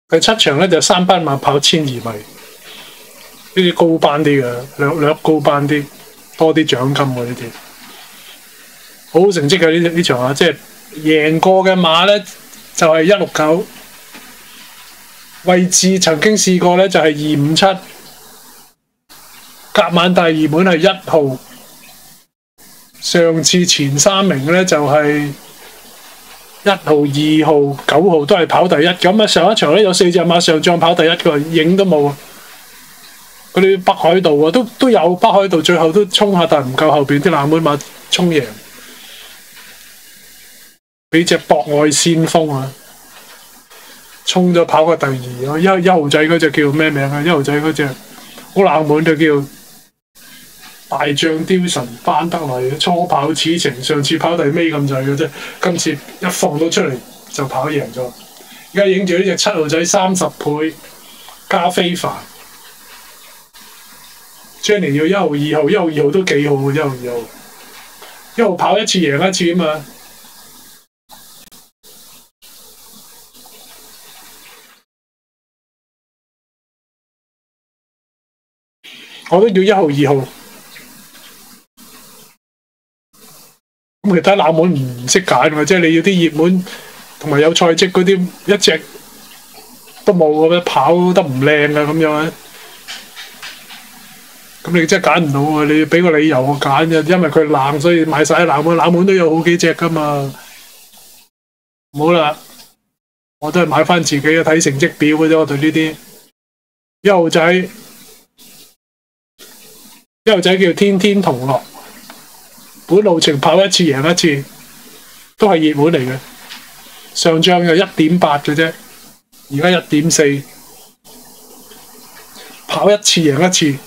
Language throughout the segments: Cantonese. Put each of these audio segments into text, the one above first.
第7場咧就3班馬跑1200米，呢啲高班啲嘅，略高班啲，多啲獎金喎呢啲，好好成績嘅呢場啊！即係贏過嘅馬咧就係169，位置曾經試過咧就係257，甲晚大熱門係1號，上次前3名咧就係1號、2號、9號都係跑第一，咁啊上一場咧有4隻馬上仗跑第一嘅，影都冇啊！嗰啲北海道啊，都有北海道，最後都衝下，但係唔夠後邊啲冷門馬衝贏，俾隻博愛先鋒啊，衝咗跑過第2，一號仔嗰隻叫咩名啊？一號仔嗰隻好冷門就叫大將雕神翻得嚟，初跑此情，上次跑第尾咁滯嘅啫，今次一放到出嚟就跑贏咗。而家影住呢隻7號仔30倍加非凡 ，Jenny 要1號、2號，1號、2號都幾好嘅，1號、2號，1號跑一次贏一次啊嘛。我都要1號、2號。咁其他冷門唔識揀嘅，即係你要啲熱門同埋有賽績嗰啲，一隻都冇咁樣跑得唔靚啊咁樣，咁你真係揀唔到啊！你要俾個理由我揀嘅，因為佢冷，所以買晒冷門，冷門都有好幾隻噶嘛。唔好啦，我都係買翻自己嘅，睇成績表嘅啫。我對呢啲1號仔，1號仔叫天天同樂。本路程跑一次贏一次，都係熱門嚟嘅。上仗就1.8嘅啫，而家1.4，跑一次贏一次。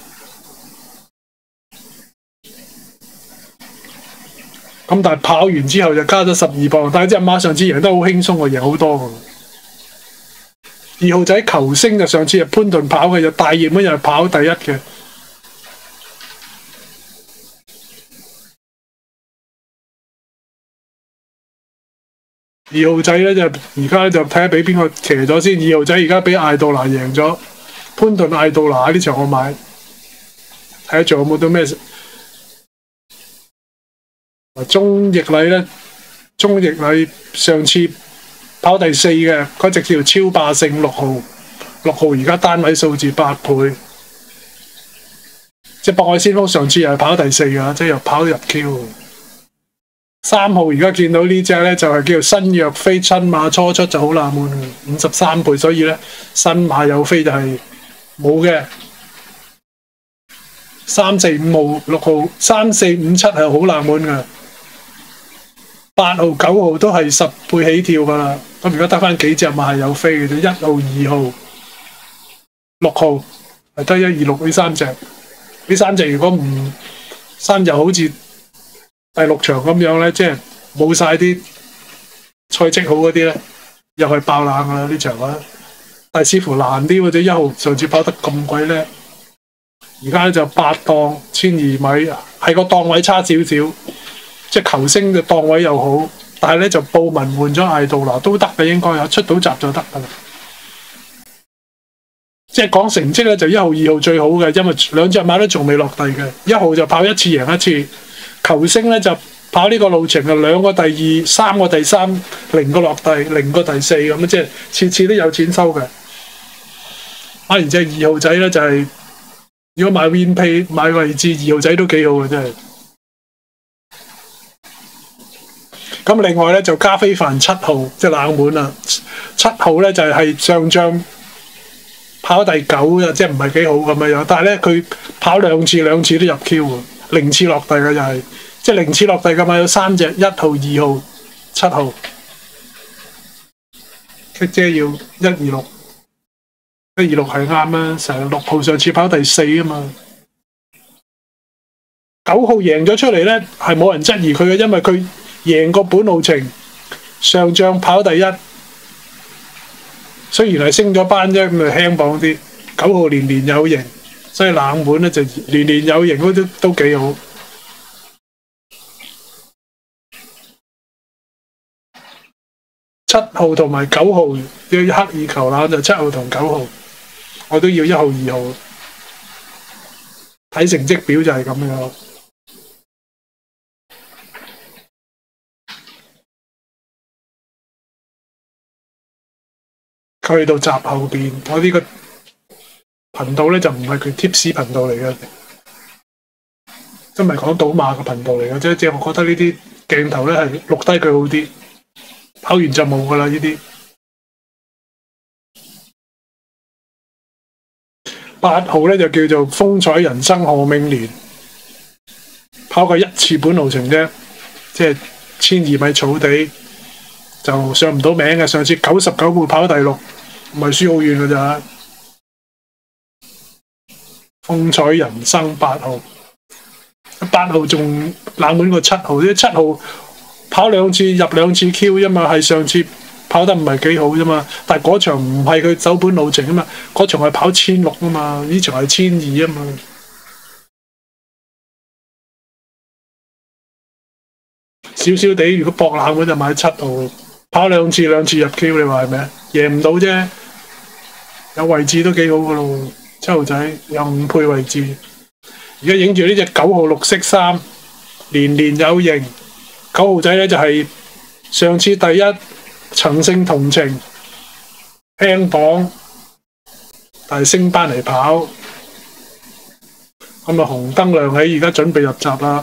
咁但係跑完之後就加咗12磅，但係隻馬上次贏得好輕鬆喎，贏好多喎。2號仔球星就上次係潘頓跑嘅，就大熱門又係跑第一嘅。2號仔咧就而家就睇下俾邊個騎咗先。2號仔而家俾艾杜拿贏咗，潘頓艾杜拿呢場我買，睇下仲有冇到咩？鍾易禮咧，鍾易禮上次跑第4嘅，嗰隻叫超霸勝6號，6號而家單位數字8倍。即係博愛先鋒上次又係跑第4㗎，即係又跑入 Q。3號而家見到呢隻咧就係叫新若飛，新馬初出就好冷門，53倍，所以咧新馬有飛就係冇嘅。3、4、5號、6號、3、4、5、7係好冷門嘅，8號、9號都係10倍起跳噶啦。咁而家得翻幾隻馬係有飛嘅啫，1號、2號、6號係得1、2、6呢3隻。呢3隻如果唔3隻好似第6場咁樣咧，即係冇晒啲賽績好嗰啲咧，又係爆冷噶啦呢場啊！但係似乎難啲或者1號上次跑得咁鬼叻，而家就8檔1200米，係個檔位差少少，即係球星嘅檔位又好，但係咧就布文換咗艾杜拿都得嘅，應該有出到閘就得噶啦。即係講成績咧，就1號、2號最好嘅，因為兩隻馬都仲未落地嘅。1號就跑一次贏一次。球星咧就跑呢個路程啊，2個第2、3個第3，0個落地，0個第4咁，即係次次都有錢收嘅。然之後2號仔咧就係、是、如果買 Win Pay 買位置，2號仔都幾好嘅真係。咁另外咧就加非凡7號，即係冷門啦。7號咧就係上仗跑第9嘅，即係唔係幾好咁樣。但係咧佢跑兩次都入 Q 喎。0次落地嘅就係，即係0次落地嘅嘛，有3隻，1號、2號、7號。K 姐要126，126係啱啊！成日6號上次跑第4啊嘛，9號贏咗出嚟咧，係冇人質疑佢嘅，因為佢贏過本路程，上仗跑第一，雖然係升咗班啫，咁咪輕磅啲。9號年年有型。所以冷門咧就年年有型，都幾好。 7號同埋9號要刻意求懶，就7號同9號，我都要1號、2號。睇成績表就係咁樣。去到閘後邊，我呢個頻道咧就唔係佢 Tips 頻道嚟嘅，真係講賭馬嘅頻道嚟嘅啫。即係我覺得呢啲鏡頭咧係錄低佢好啲，跑完就冇噶啦呢啲。8號咧就叫做風采人生賀銘年，跑過1次本路程啫，即係1200米草地就上唔到名嘅。上次99步跑第6。唔係輸好遠㗎咋。風采人生8號，8號仲冷門過7號，啲7號跑2次入2次 Q 啫嘛，係上次跑得唔係幾好啫嘛，但係嗰場唔係佢走本路程啊嘛，嗰場係跑1600啊嘛，呢場係1200啊嘛。少少地，如果搏冷門就買7號，跑2次入 Q， 你話係咪啊？贏唔到啫。有位置都幾好噶咯，7號仔有5倍位置。而家影住呢隻9號綠色衫，年年有型。9號仔咧就係上次第一，曾勝同程，輕磅，但係升班嚟跑。咁啊紅燈亮起，而家準備入閘啦。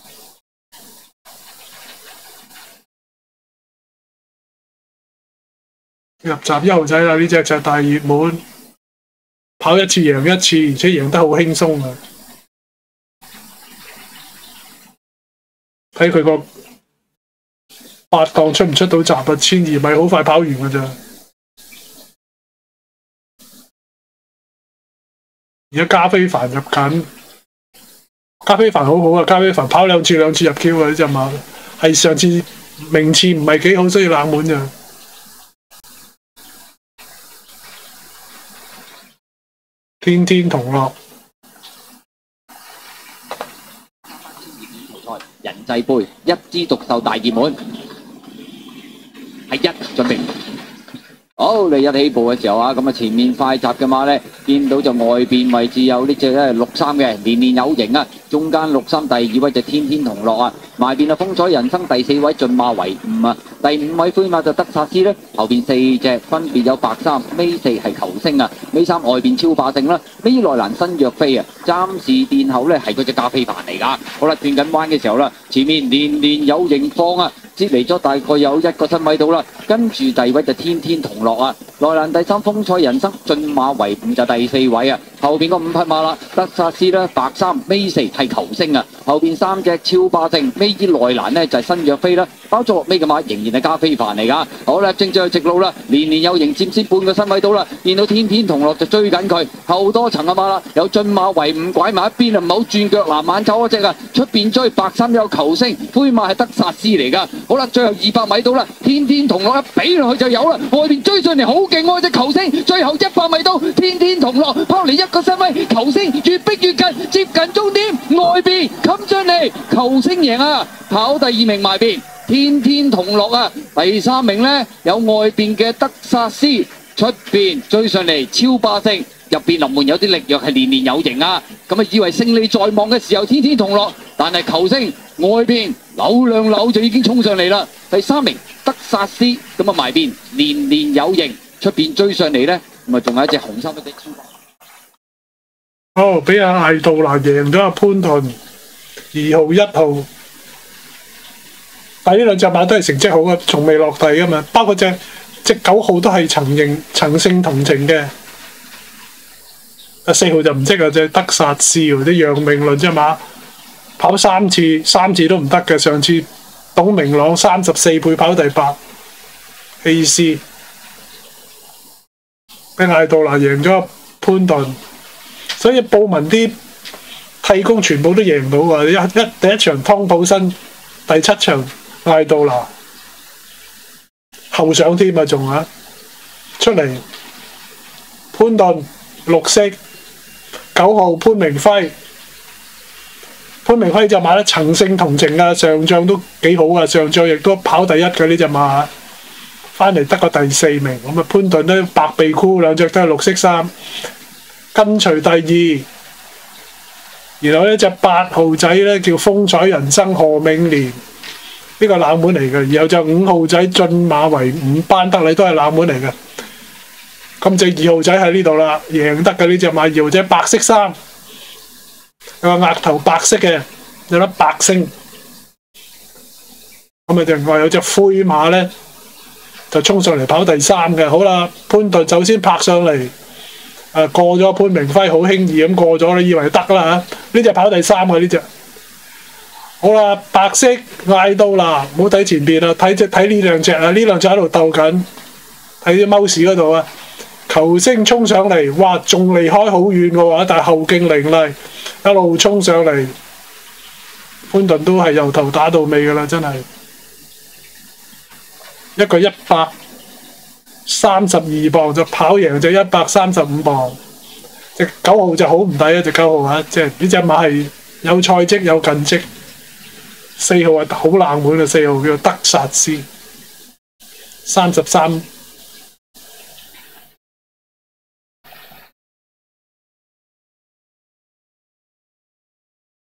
入閘1號仔啦，呢隻就大熱門，跑1次贏1次，而且贏得好輕鬆啊！睇佢個8檔出唔出到閘啊？1200米好快跑完㗎咋。而家加菲凡入緊，加菲凡好好啊！加菲凡跑2次入 Q 啊！呢隻馬係上次名次唔係幾好，所以冷門咋。天天同樂人際杯一枝獨秀大熱門，係1準備。好，你一起步嘅時候啊，咁啊前面快閘嘅馬呢，見到就外邊位置有呢隻咧63嘅，年年有型啊！中間63第2位就天天同樂啊，埋邊啊風采人生第4位駿馬為5啊，第5位灰馬就德薩斯呢，後邊4隻分別有白衫，尾4係球星啊，尾3外邊超霸勝啦，尾內蘭新約飛啊，暫時殿後呢係嗰隻加菲凡嚟㗎。好啦，轉緊彎嘅時候啦，前面年年有型放啊！接嚟咗大概有1個身位到啦，跟住第2位就天天同樂啊，內欄第3風采人生駿馬為5就第4位啊，後邊個5匹馬啦，德薩斯啦白衫尾4係球星啊，後邊3隻超霸勝尾內欄呢就係新約飛啦，包咗落尾嘅馬仍然係加菲凡嚟㗎。好啦，正在直路啦，年年有型佔先半個身位到啦，見到天天同樂就追緊佢，後多層嘅馬啦，有駿馬為5拐埋一邊啊，唔好轉腳嗱晚走嗰隻啊，出邊追白衫有球星，灰馬係德薩斯嚟㗎。好啦，最後200米到啦，天天同樂一比落去就有啦，外邊追上嚟好勁喎隻球星，最後100米到，天天同樂拋嚟1個身位，球星越逼越近，接近終點，外邊冚上嚟，球星贏啊，跑第2名埋邊，天天同樂啊，第3名呢，有外邊嘅德薩斯，出邊追上嚟超霸勝。入邊臨門有啲力弱，係年年有型啊！咁啊以為勝利在望嘅時候，天天同樂，但係球星外邊扭兩扭就已經衝上嚟啦。第3名德薩斯，咁啊埋邊年年有型，出邊追上嚟呢，咁啊仲有一隻紅衫嗰隻超霸。 哦，俾阿艾杜拿贏咗阿潘頓2號1號，但係呢兩隻馬都係成績好嘅，從未落地㗎嘛。包括隻9號都係曾勝同程嘅。4號就唔識啊，隻德薩斯啲楊明倫隻馬跑3次都唔得嘅。上次董明朗34倍跑第8 ，AC 俾艾杜拿贏咗潘頓，所以布文啲替工全部都贏唔到啊！第一場湯普森，第7場艾杜拿後上添啊，仲出嚟潘頓綠色。9號潘明輝就馬得曾勝同程啊，上仗都幾好啊，上仗亦都跑第1嘅呢隻馬。 翻嚟得個第4名。咁啊，潘頓咧白鼻箍，兩隻都係綠色衫，跟隨第2。然後呢隻8號仔咧叫風采人生何永年，呢個冷門嚟嘅。然後就5號仔駿馬為伍班德禮都係冷門嚟嘅。咁隻2號仔喺呢度啦，贏得嘅呢隻馬2號仔白色衫，有個額頭白色嘅，有粒白星。咁啊，另外有隻灰馬咧就衝上嚟跑第3嘅。好啦，潘頓首先拍上嚟。過咗潘明輝好輕易咁過咗，你以為得啦嚇？呢隻跑第3嘅呢隻。好啦，白色嗌到啦，唔好睇前邊啦，睇呢兩隻啊，呢兩隻喺度鬥緊，睇啲貓屎嗰度啊。球星衝上嚟，哇，仲離開好遠嘅喎，但係後勁凌厲，一路衝上嚟，潘頓都係由頭打到尾㗎啦，真係一個132磅就跑贏隻135磅，隻9號就好唔抵啊！隻9號啊，即係呢隻馬係有賽績有近績。4號係好冷門嘅，4號叫做德薩斯，33